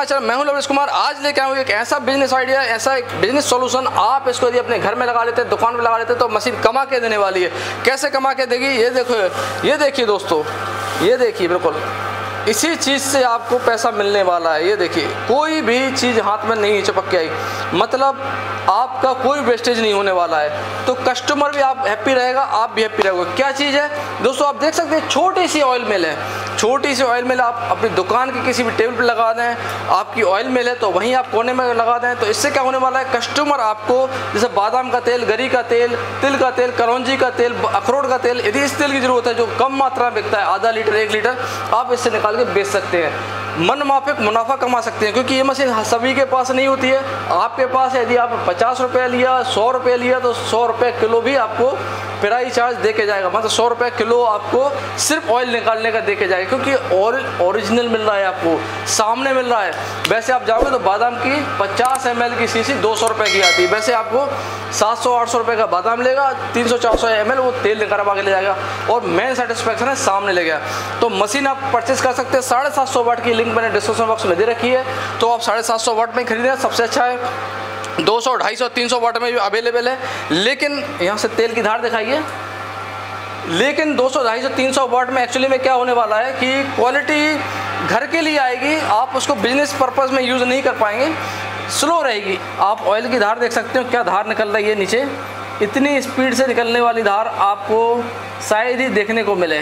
My channel, मैं हूं लवरेश कुमार। आज लेके आया हूं एक ऐसा बिजनेस आइडिया, ऐसा एक बिजनेस सॉल्यूशन। आप इसको यदि अपने घर में लगा लेते हैं, दुकान में लगा लेते हैं, तो मशीन कमा के देने वाली है। कैसे कमा के देगी ये देखो, ये देखिए दोस्तों, ये देखिए, बिल्कुल इसी चीज़ से आपको पैसा मिलने वाला है। ये देखिए, कोई भी चीज़ हाथ में नहीं चिपक के आई, मतलब आपका कोई वेस्टेज नहीं होने वाला है। तो कस्टमर भी आप हैप्पी रहेगा, आप भी हैप्पी रहोगे। क्या चीज़ है दोस्तों, आप देख सकते हैं, छोटी सी ऑयल मिल है। छोटी सी ऑयल मिल आप अपनी दुकान के किसी भी टेबल पर लगा दें, आपकी ऑयल मिल है तो वहीं आप कोने में लगा दें। तो इससे क्या होने वाला है, कस्टमर आपको जैसे बादाम का तेल, गरी का तेल, तिल का तेल, करौंजी का तेल, अखरोट का तेल, यदि इस तेल की ज़रूरत है जो कम मात्रा में बिकता है, आधा लीटर 1 लीटर, आप इससे निकाल के बेच सकते हैं। मन माफिक मुनाफा कमा सकते हैं, क्योंकि ये मशीन सभी के पास नहीं होती है। आपके पास यदि आप 50 रुपये लिया, 100 रुपये लिया, तो 100 रुपये किलो भी आपको फ्राई चार्ज दे के जाएगा। मतलब 100 रुपये किलो आपको सिर्फ ऑयल निकालने का दे के जाएगा, क्योंकि ऑयल ओरिजिनल मिल रहा है, आपको सामने मिल रहा है। वैसे आप जाओगे तो बादाम की 50 ml की शीशी 200 रुपये की आती है, वैसे आपको 700-800 रुपये का बादाम लेगा, 300-400 ml वो तेल निकलवा के ले जाएगा, और मेन सेटिस्फैक्शन है सामने ले गया। तो मशीन आप परचेस कर सकते हैं। 750 वाट की लिंक मैंने डिस्क्रिप्शन बॉक्स में दे रखी है, तो आप 750 वाट में खरीदें, सबसे अच्छा है। 200, 250, 300 वाट में भी अवेलेबल है। लेकिन यहाँ से तेल की धार दिखाइए। लेकिन 200, 250, 300 वाट में एक्चुअली में क्या होने वाला है कि क्वालिटी घर के लिए आएगी, आप उसको बिजनेस पर्पज़ में यूज़ नहीं कर पाएंगे, स्लो रहेगी। आप ऑयल की धार देख सकते हो, क्या धार निकल रही है नीचे। इतनी स्पीड से निकलने वाली धार आपको शायद ही देखने को मिले।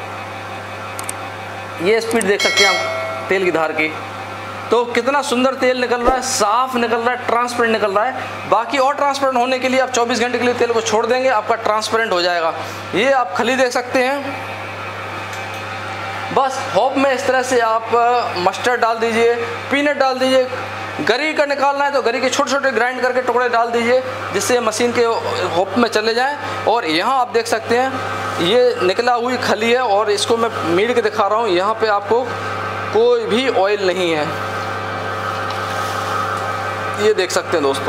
ये स्पीड देख सकते हैं आप तेल की धार की, तो कितना सुंदर तेल निकल रहा है, साफ निकल रहा है, ट्रांसपेरेंट निकल रहा है। बाकी और ट्रांसपेरेंट होने के लिए आप 24 घंटे के लिए तेल को छोड़ देंगे, आपका ट्रांसपेरेंट हो जाएगा। ये आप खली देख सकते हैं। बस हॉप में इस तरह से आप मस्टर्ड डाल दीजिए, पीनट डाल दीजिए। गरी का निकालना है तो गरी के छोटे छोटे ग्राइंड करके टुकड़े डाल दीजिए, जिससे मशीन के हॉप में चले जाएं। और यहाँ आप देख सकते हैं, ये निकला हुई खली है, और इसको मैं मीड के दिखा रहा हूँ। यहाँ पे आपको कोई भी ऑयल नहीं है, ये देख सकते हैं दोस्तों।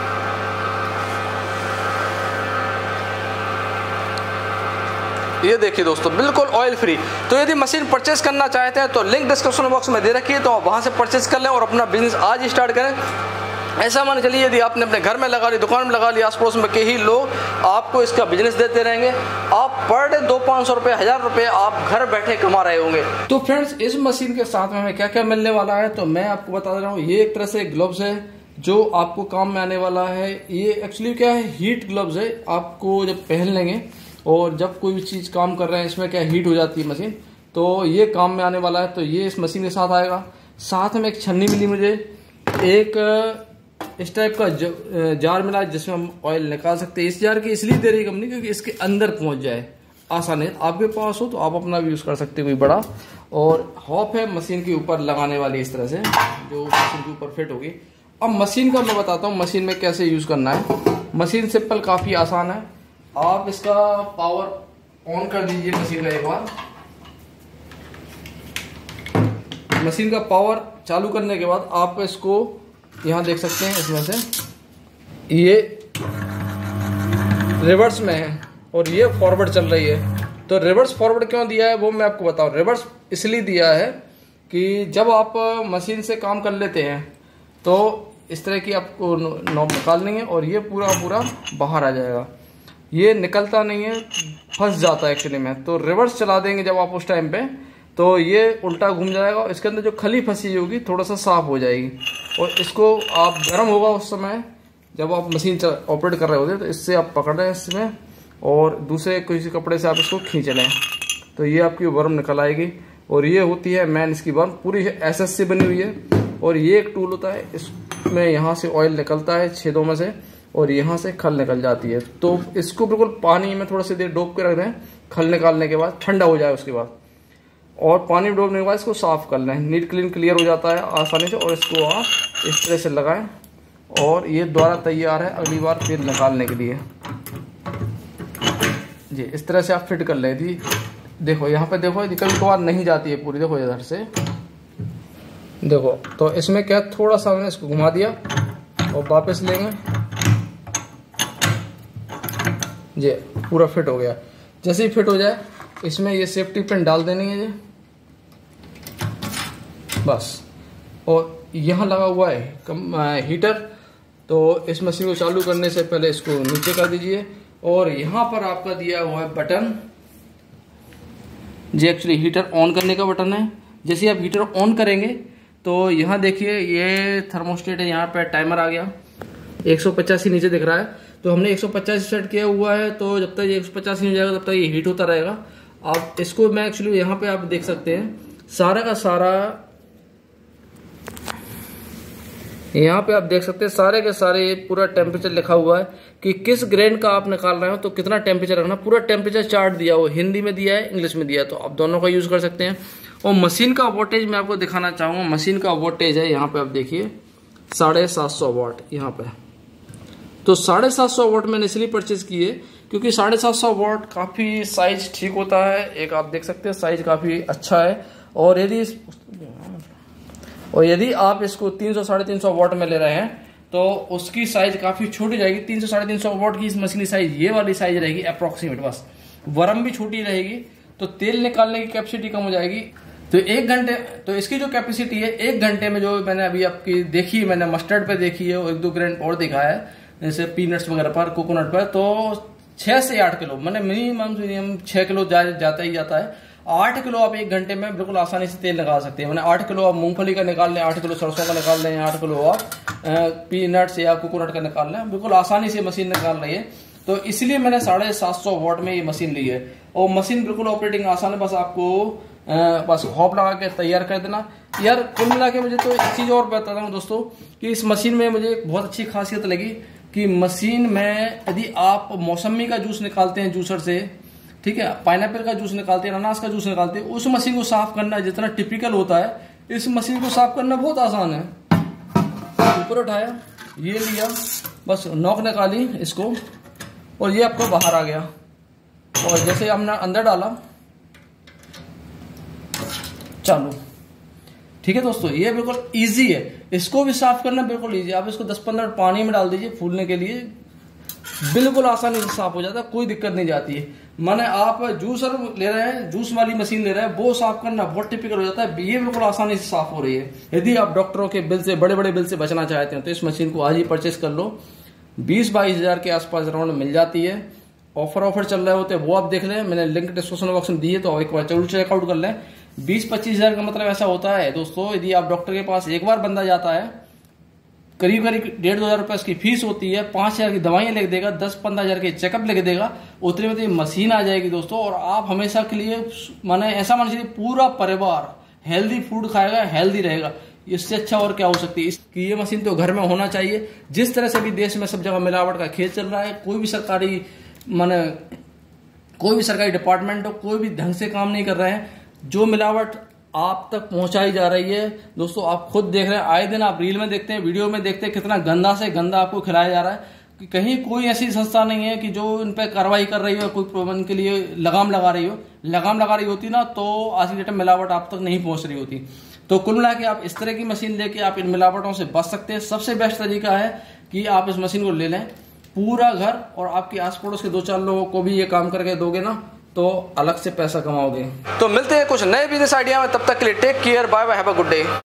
ये देखिए दोस्तों, बिल्कुल ऑयल फ्री। तो यदि मशीन परचेस करना चाहते हैं तो लिंक डिस्क्रिप्शन बॉक्स में दे रखी है, तो आप वहां से परचेस कर लें और अपना बिजनेस आज ही स्टार्ट करें। ऐसा मान चलिए, यदि आपने अपने घर में लगा ली, दुकान में लगा ली, आस पड़ोस में के ही लोग आपको इसका बिजनेस देते रहेंगे। आप पर डे 200-500 रुपये, 1000 रुपये आप घर बैठे कमा रहे होंगे। तो फ्रेंड्स, इस मशीन के साथ में हमें क्या क्या मिलने वाला है, तो मैं आपको बता दे रहा हूँ। ये एक तरह से ग्लव्स है जो आपको काम में आने वाला है। ये एक्चुअली क्या है, हीट ग्लव्स है। आपको जब पहन लेंगे और जब कोई भी चीज़ काम कर रहे हैं, इसमें क्या हीट हो जाती है मशीन, तो ये काम में आने वाला है। तो ये इस मशीन के साथ आएगा। साथ में एक छन्नी मिली मुझे, एक इस टाइप का जार मिला है जिसमें हम ऑयल निकाल सकते हैं। इस जार की इसलिए दे रही कंपनी क्योंकि इसके अंदर पहुंच जाए आसानी। आपके पास हो तो आप अपना भी यूज़ कर सकते हैं, कोई बड़ा। और हॉप है मशीन के ऊपर लगाने वाली, इस तरह से जो मशीन के ऊपर फिट होगी। अब मशीन का मैं बताता हूँ मशीन में कैसे यूज़ करना है। मशीन सिंपल, काफ़ी आसान है। आप इसका पावर ऑन कर दीजिए मशीन का एक बार। मशीन का पावर चालू करने के बाद आप इसको यहाँ देख सकते हैं, इसमें से ये रिवर्स में है और ये फॉरवर्ड चल रही है। तो रिवर्स फॉरवर्ड क्यों दिया है वो मैं आपको बताऊँ। रिवर्स इसलिए दिया है कि जब आप मशीन से काम कर लेते हैं तो इस तरह की आपको नॉब निकालनी है, और ये पूरा पूरा बाहर आ जाएगा। ये निकलता नहीं है, फंस जाता है एक्चुअली में। तो रिवर्स चला देंगे जब आप उस टाइम पे, तो ये उल्टा घूम जाएगा और इसके अंदर जो खली फंसी होगी थोड़ा सा साफ हो जाएगी। और इसको आप गर्म होगा उस समय जब आप मशीन ऑपरेट कर रहे होते, तो इससे आप पकड़ रहे हैं इसमें, और दूसरे किसी कपड़े से आप इसको खींच लें, तो ये आपकी वर्म निकल आएगी। और ये होती है मैन, इसकी वर्म पूरी एसएस से बनी हुई है। और ये एक टूल होता है, इसमें यहाँ से ऑयल निकलता है छेदों में से, और यहाँ से खल निकल जाती है। तो इसको बिल्कुल पानी में थोड़ा सी देर डोब के रख दें, खल निकालने के बाद ठंडा हो जाए उसके बाद, और पानी में डोबने के बाद इसको साफ कर लें। नीट क्लीन क्लियर हो जाता है आसानी से। और इसको आप इस तरह से लगाएं, और ये द्वारा तैयार है अगली बार तेल निकालने के लिए। जी इस तरह से आप फिट कर लें। यदि देखो यहाँ पे देखो, कभी कभार नहीं जाती है पूरी, देखो इधर से देखो। तो इसमें क्या, थोड़ा सा मैंने इसको घुमा दिया और वापस लेंगे, जी पूरा फिट हो गया। जैसे ही फिट हो जाए इसमें ये सेफ्टी पिन डाल देनी है जी, बस और यहाँ लगा हुआ है हीटर। तो इस मशीन को चालू करने से पहले इसको नीचे कर दीजिए और यहाँ पर आपका दिया हुआ है बटन, जो एक्चुअली हीटर ऑन करने का बटन है। जैसे आप हीटर ऑन करेंगे तो यहाँ देखिए ये थर्मोस्टेट है, यहाँ पे टाइमर आ गया 185 नीचे दिख रहा है। तो हमने 185 सेट किया हुआ है, तो जब तक ये 185 नहीं हो जाएगा तब तक ये हीट होता रहेगा। आप इसको मैं एक्चुअली यहाँ पे आप देख सकते हैं सारा का सारा, यहाँ पे आप देख सकते हैं सारे के सारे पूरा टेम्परेचर लिखा हुआ है कि किस ग्रेन का आप निकाल रहे हो तो कितना टेम्परेचर रखना। पूरा टेम्परेचर चार्ट दिया हो, हिंदी में दिया है, इंग्लिश में दिया है, तो आप दोनों का यूज कर सकते हैं। और मशीन का वोल्टेज मैं आपको दिखाना चाहूंगा। मशीन का वोल्टेज है यहाँ पे आप देखिए 750 वाट यहाँ पे। तो 750 वाट मैंने इसलिए परचेज किए क्योंकि 750 वाट काफी साइज ठीक होता है। एक आप देख सकते हैं साइज काफी अच्छा है। और यदि आप इसको 300 350 वाट में ले रहे हैं तो उसकी साइज काफी छोटी जाएगी। 300 350 वाट की इस मशीन की साइज ये वाली साइज रहेगी अप्रोक्सीमेट, बस वरम भी छोटी रहेगी तो तेल निकालने की कैपेसिटी कम हो जाएगी। तो 1 घंटे, तो इसकी जो कैपेसिटी है 1 घंटे में, जो मैंने अभी आपकी देखी, मैंने मस्टर्ड पे देखी है और 1-2 ग्रेन और दिखाया है जैसे पीनट्स वगैरह पर, कोकोनट पर, तो 6 से 8 किलो मैंने मिनिमम 6 किलो जाता ही जाता है। 8 किलो आप 1 घंटे में बिल्कुल आसानी से तेल निकाल सकते हैं। मैंने 8 किलो आप मूंगफली का निकाल लें, 8 किलो सरसों का निकाल लें, 8 किलो आप पीनट्स या कोकोनट का निकाल लें, बिल्कुल आसानी से मशीन निकाल रही है। तो इसलिए मैंने 750 वाट में ये मशीन ली है। और मशीन बिल्कुल ऑपरेटिंग आसान है, बस आपको बस हॉप लगा के तैयार कर देना। यार कुल मिला के मुझे तो एक चीज और बताता हूँ दोस्तों कि इस मशीन में मुझे एक बहुत अच्छी खासियत लगी कि मशीन में यदि आप मौसमी का जूस निकालते हैं जूसर से, ठीक है, पाइनएप्पल का जूस निकालते हैं, अनानास का जूस निकालते हैं, उस मशीन को साफ करना जितना टिपिकल होता है, इस मशीन को साफ करना बहुत आसान है। ऊपर उठाया, ये लिया, बस नॉक निकाली इसको और ये आपको बाहर आ गया। और जैसे हमने अंदर डाला, चालू। ठीक है दोस्तों, ये बिल्कुल इजी है, इसको भी साफ करना बिल्कुल इजी। आप इसको 10-15 मिनट पानी में डाल दीजिए फूलने के लिए, बिल्कुल आसानी से साफ हो जाता है, कोई दिक्कत नहीं जाती है। माने आप जूसर ले रहे हैं, जूस वाली मशीन ले रहे हैं, वो साफ करना बहुत टिपिकल हो जाता है, ये बिल्कुल आसानी से साफ हो रही है। यदि आप डॉक्टरों के बिल से, बड़े बड़े बिल से बचना चाहते हैं तो इस मशीन को आज ही परचेस कर लो। 20-22 हजार के आसपास राउंड मिल जाती है। ऑफर चल रहे होते हैं वो आप देख लें, मैंने लिंक डिस्क्रिप्शन बॉक्स में दी है, तो एक बार जरूर चेकआउट कर लें। 20-25 हजार का मतलब ऐसा होता है दोस्तों, यदि आप डॉक्टर के पास एक बार बंदा जाता है, करीब 1.5-2 हजार रुपए इसकी फीस होती है, 5 हजार की दवाइयां लिख देगा, 10-15 हजार के चेकअप लिख देगा, उतने में तो मशीन आ जाएगी दोस्तों। और आप हमेशा के लिए माने ऐसा मान लीजिए पूरा परिवार हेल्दी फूड खाएगा, हेल्दी रहेगा। इससे अच्छा और क्या हो सकती है। इसकी ये मशीन तो घर में होना चाहिए। जिस तरह से भी देश में सब जगह मिलावट का खेल चल रहा है, कोई भी सरकारी डिपार्टमेंट हो, कोई भी ढंग से काम नहीं कर रहे हैं, जो मिलावट आप तक पहुंचाई जा रही है दोस्तों, आप खुद देख रहे हैं, आए दिन आप रील में देखते हैं, वीडियो में देखते हैं, कितना गंदा से गंदा आपको खिलाया जा रहा है। कि कहीं कोई ऐसी संस्था नहीं है कि जो इन पर कार्रवाई कर रही हो, कोई इनके लिए लगाम लगा रही हो। लगाम लगा रही होती ना तो आज की डेट में मिलावट आप तक नहीं पहुंच रही होती। तो कुल मिला के आप इस तरह की मशीन लेके आप इन मिलावटों से बच सकते हैं। सबसे बेस्ट तरीका है कि आप इस मशीन को ले लें, पूरा घर और आपके आस पड़ोस के 2-4 लोगों को भी ये काम करके दोगे ना तो अलग से पैसा कमाओगे। तो मिलते हैं कुछ नए बिजनेस आइडिया में, तब तक के लिए take care, bye bye, have a good day.